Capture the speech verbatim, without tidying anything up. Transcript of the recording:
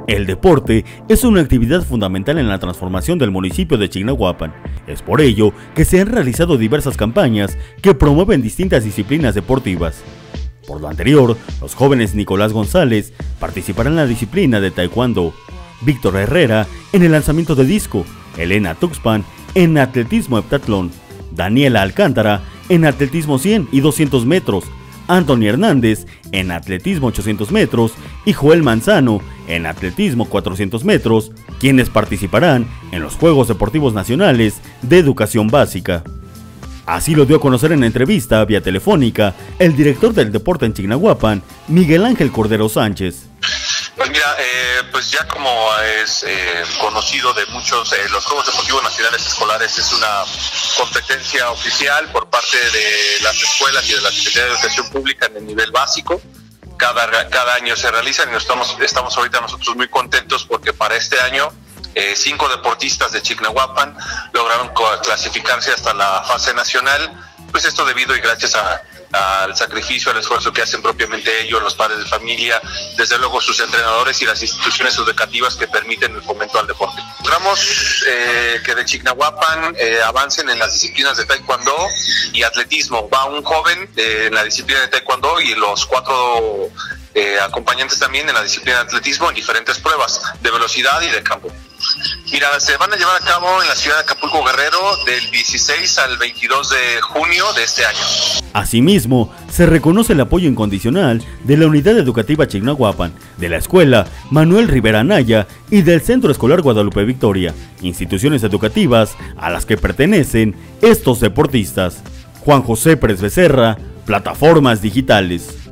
El deporte es una actividad fundamental en la transformación del municipio de Chignahuapan. Es por ello que se han realizado diversas campañas que promueven distintas disciplinas deportivas. Por lo anterior, los jóvenes Nicolás González participarán en la disciplina de taekwondo, Víctor Herrera en el lanzamiento de disco, Elena Tuxpan en atletismo heptatlón, Daniela Alcántara en atletismo cien y doscientos metros, Anthony Hernández en atletismo ochocientos metros y Joel Manzano en atletismo cuatrocientos metros, quienes participarán en los Juegos Deportivos Nacionales de Educación Básica. Así lo dio a conocer en entrevista vía telefónica el director del deporte en Chignahuapan, Miguel Ángel Cordero Sánchez. Pues mira, eh, pues ya como es eh, conocido de muchos, eh, los Juegos Deportivos Nacionales Escolares es una competencia oficial por parte de las escuelas y de la Secretaría de Educación Pública en el nivel básico. Cada, cada año se realizan y nos estamos, estamos ahorita nosotros muy contentos porque para este año eh, cinco deportistas de Chignahuapan lograron clasificarse hasta la fase nacional. Pues esto debido y gracias a al sacrificio, al esfuerzo que hacen propiamente ellos, los padres de familia, desde luego sus entrenadores y las instituciones educativas que permiten el fomento al deporte. Logramos eh, que de Chignahuapan eh, avancen en las disciplinas de taekwondo y atletismo. Va un joven eh, en la disciplina de taekwondo y los cuatro eh, acompañantes también en la disciplina de atletismo en diferentes pruebas de velocidad y de campo. Mira, se van a llevar a cabo en la ciudad de Acapulco Guerrero del dieciséis al veintidós de junio de este año. Asimismo, se reconoce el apoyo incondicional de la Unidad Educativa Chignahuapan, de la Escuela Manuel Rivera Anaya y del Centro Escolar Guadalupe Victoria, instituciones educativas a las que pertenecen estos deportistas. Juan José Pérez Becerra, Plataformas Digitales.